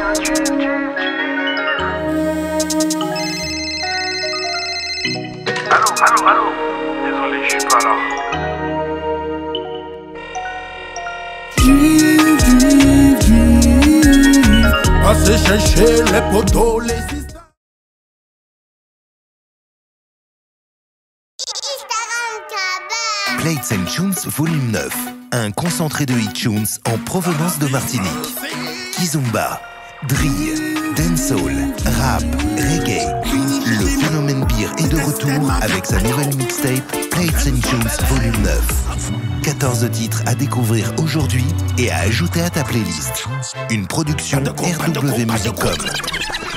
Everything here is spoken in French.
Allô. Désolé, je suis pas là. Assez chercher les poteaux, les sisters. Plates and Tunes Volume 9, un concentré de hit tunes en provenance de Martinique. Kizomba, drill, dancehall, rap, reggae. Le phénomène beer est de retour avec sa nouvelle mixtape Plates and Tunes Volume 9. 14 titres à découvrir aujourd'hui et à ajouter à ta playlist. Une production RW Musicom.